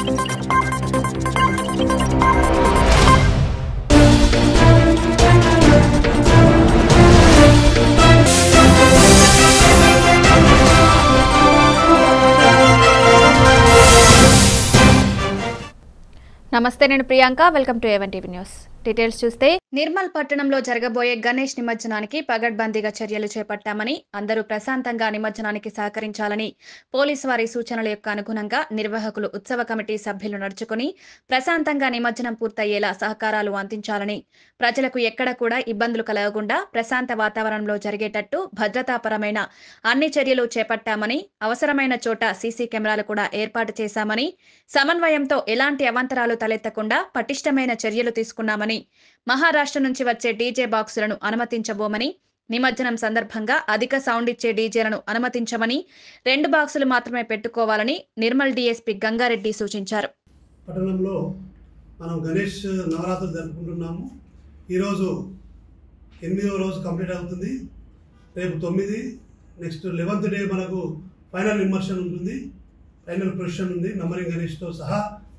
నమస్తే, నేను Priyanka. Welcome to A1 TV news. Details చూస్తే, నిర్మల్ పట్టణంలో జరగబోయే గణేష్ నిమజ్జనానికి పగడ్బందీగా చర్యలు చేపట్టామని, అందరూ ప్రశాంతంగా నిమజ్జనానికి సహకరించాలని పోలీసు వారి సూచనల యొక్క అనుగుణంగా నిర్వాహకులు ఉత్సవ కమిటీ సభ్యులు నడుచుకుని ప్రశాంతంగా నిమజ్జనం పూర్తయ్యేలా సహకారాలు అందించాలని, ప్రజలకు ఎక్కడ కూడా ఇబ్బందులు కలగకుండా ప్రశాంత వాతావరణంలో జరిగేటట్టు భద్రతాపరమైన అన్ని చర్యలు చేపట్టామని, అవసరమైన చోట సీసీ కెమెరాలు కూడా ఏర్పాటు చేశామని, సమన్వయంతో ఎలాంటి అవాంతరాలు తలెత్తకుండా పటిష్టమైన చర్యలు తీసుకున్నామని, మహారాష్ట్ర నుంచి వచ్చే డీజే బాక్సులను అనుమతించబోమని, నిమజ్జనం సందర్భంగా అధిక సౌండ్ ఇచ్చే డీజేలను అనుమతించమని, 2 బాక్సులు మాత్రమే పెట్టుకోవాలని నిర్మల్ డీఎస్పీ గంగారెడ్డి సూచించారు. పట్టణంలో మనం గణేష్ నవరాత్రులు జరుపుకుంటున్నాము. ఈరోజు 8వ రోజు కంప్లీట్ అవుతుంది. రేపు 9, నెక్స్ట్ 11th డే మనకు ఫైనల్ ఇమ్మర్షన్ ఉంటుంది. ఫైనల్ ప్రొసెషన్ ఉంది. నంబరింగ్ గణేష్తో సహా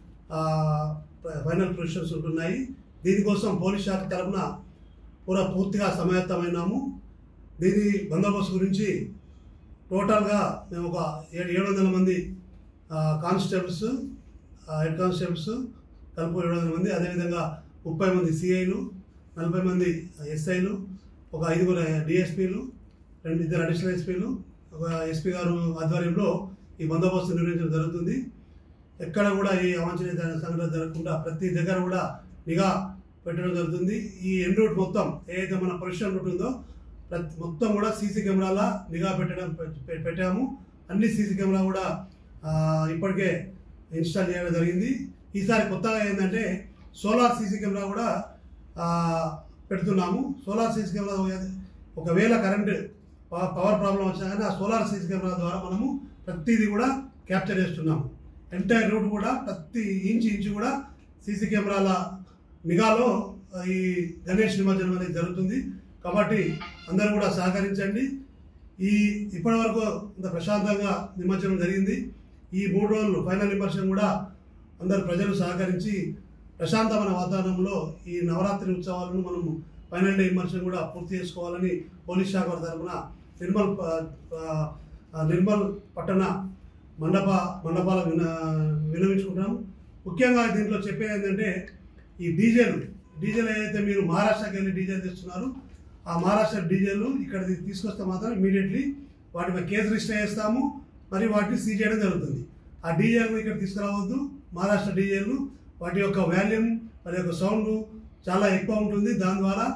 ఫైనల్ ప్రొసెషన్స్ ఉంటున్నాయి. దీనికోసం పోలీస్ శాఖ తరఫున పూర్తిగా సమాయత్తమైనాము. దీని బందోబస్తు గురించి టోటల్గా మేము ఒక 700 మంది కానిస్టేబుల్స్, హెడ్ కానిస్టేబుల్స్ కలుపు 700 మంది, అదేవిధంగా 30 మంది సిఐలు, 40 మంది ఎస్ఐలు, ఒక 5 డిఎస్పీలు, 2 అడిషనల్ ఎస్పీలు, ఒక ఎస్పీ గారు ఆధ్వర్యంలో ఈ బందోబస్తు నిర్వహించడం జరుగుతుంది. ఎక్కడ కూడా ఈ అవాంఛనీయ సంఘటన జరగకుండా ప్రతి దగ్గర కూడా నిఘా పెట్టడం జరుగుతుంది. ఈ ఎన్ రూట్ మొత్తం ఏదైతే మన పొజిషన్ రూట్ ఉందో మొత్తం కూడా సీసీ కెమెరాల నిఘా పెట్టాము. అన్ని సీసీ కెమెరా కూడా ఇప్పటికే ఇన్స్టాల్ చేయడం జరిగింది. ఈసారి కొత్తగా ఏంటంటే సోలార్ సీసీ కెమెరా కూడా పెడుతున్నాము. సోలార్ సీసీ కెమెరా ఒకవేళ కరెంట్ పవర్ ప్రాబ్లం వచ్చినా కానీ ఆ సోలార్ సీసీ కెమెరా ద్వారా మనము ప్రతిదీ కూడా క్యాప్చర్ చేస్తున్నాము. ఎంటైర్ రూట్ కూడా ప్రతి ఇంచు కూడా సీసీ కెమెరాల నిఘాలో ఈ గణేష్ నిమజ్జనం అనేది జరుగుతుంది. కాబట్టి అందరూ కూడా సహకరించండి. ఇప్పటి వరకు ఇంత ప్రశాంతంగా నిమజ్జనం జరిగింది. ఈ 3 రోజులు ఫైనల్ ఇమ్మర్షన్ కూడా అందరు ప్రజలు సహకరించి ప్రశాంతమైన వాతావరణంలో ఈ నవరాత్రి ఉత్సవాలను మనము ఫైనల్ డే ఇమ్మర్షన్ కూడా పూర్తి చేసుకోవాలని పోలీస్ శాఖ తరఫున నిర్మల్ పట్టణ మండపాల వినవించుకుంటున్నాము. ముఖ్యంగా దీంట్లో చెప్పేది ఏంటంటే ఈ డీజేలు ఏదైతే మీరు మహారాష్ట్రకి వెళ్ళి డీజేలు తెస్తున్నారు, ఆ మహారాష్ట్ర డీజేలు ఇక్కడ తీసుకొస్తే మాత్రం ఇమీడియట్లీ వాటి మీద కేసు రిజిస్టర్ చేస్తాము. మరియు వాటిని సీజ్ చేయడం జరుగుతుంది. ఆ డీజేలు ఇక్కడ తీసుకురావద్దు. మహారాష్ట్ర డీజేలు వాటి యొక్క వాల్యూమ్, వాటి యొక్క సౌండ్ చాలా ఎక్కువ ఉంటుంది. దాని ద్వారా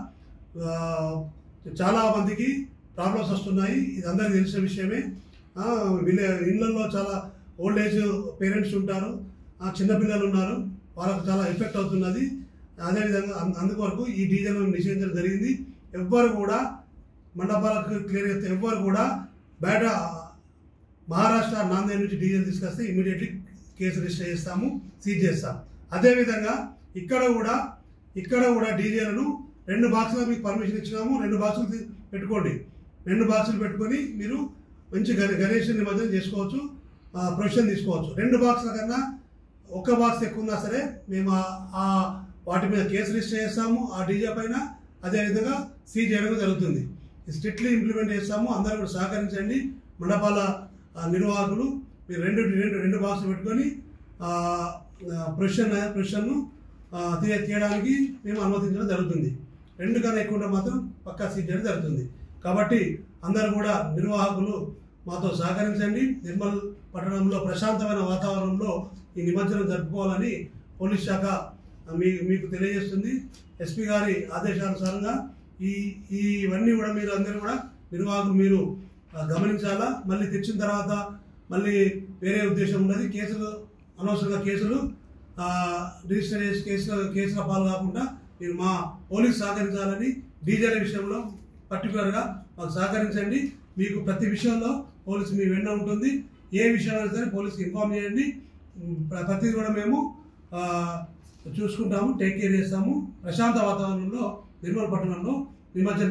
చాలా మందికి ప్రాబ్లమ్స్ వస్తున్నాయి. ఇది అందరికీ తెలిసిన విషయమే. ఇళ్లలో చాలా ఓల్డ్ ఏజ్ పేరెంట్స్ ఉంటారు, చిన్నపిల్లలు ఉన్నారు, వాళ్ళకు చాలా ఎఫెక్ట్ అవుతున్నది. అదేవిధంగా అందువరకు ఈ డీజేలను నిషేధించడం జరిగింది. ఎవ్వరు కూడా మండపాలకు క్లియర్ చేస్తే ఎవ్వరు కూడా బయట మహారాష్ట్ర నాందేడ్ నుంచి డీజేలు తీసుకొస్తే ఇమీడియట్లీ కేసు రిజిస్టర్ చేస్తాము, సీజ్ చేస్తాం. అదేవిధంగా ఇక్కడ కూడా డీజేలను 2 బాక్సులు మీకు పర్మిషన్ ఇచ్చినాము. 2 బాక్సులు పెట్టుకోండి. 2 బాక్సులు పెట్టుకొని మీరు మంచి గణేష్ నిమజ్జనం చేసుకోవచ్చు, ప్రొఫెషన్ తీసుకోవచ్చు. 2 బాక్సుల కన్నా 1 బాక్స్ ఎక్కువ ఉన్నా సరే మేము వాటి మీద కేసు రిజిస్టర్ చేస్తాము ఆ డీజే పైన. అదేవిధంగా సీజ్ చేయడం జరుగుతుంది. స్ట్రిక్ట్లీ ఇంప్లిమెంట్ చేస్తాము. అందరూ కూడా సహకరించండి. మండపాల నిర్వాహకులు మీరు 2 బాక్సులు పెట్టుకొని ప్రొఫెషన్ను తీయడానికి మేము అనుమతించడం జరుగుతుంది. 2 కన్నా ఎక్కువ ఉంటే మాత్రం పక్కా సీజ్ చేయడం జరుగుతుంది. కాబట్టి అందరూ కూడా నిర్వాహకులు మాతో సహకరించండి. నిర్మల్ పట్టణంలో ప్రశాంతమైన వాతావరణంలో ఈ నిమజ్జనం జరుపుకోవాలని పోలీస్ శాఖ మీకు తెలియజేస్తుంది. ఎస్పీ గారి ఆదేశానుసారంగా ఇవన్నీ కూడా మీరు అందరూ కూడా నిర్వాహకులు మీరు గమనించాలా. మళ్ళీ తెచ్చిన తర్వాత మళ్ళీ వేరే ఉద్దేశం ఉన్నది. అనవసరంగా కేసులు రిజిస్టర్ చేసి కేసుల పాలు కాకుండా మీరు మా పోలీస్ సహకరించాలని, డీజేల విషయంలో పర్టికులర్గా మాకు సహకరించండి. మీకు ప్రతి విషయంలో పోలీసు మీ వెంట ఉంటుంది. ఏ విషయాలైనా సరే పోలీసుకి ఇన్ఫార్మ్ చేయండి. ప్రతిదీ కూడా మేము చూసుకుంటాము, టేక్ కేర్ చేస్తాము. ప్రశాంత వాతావరణంలో నిర్మల్ పట్టణంలో నిమజ్జనం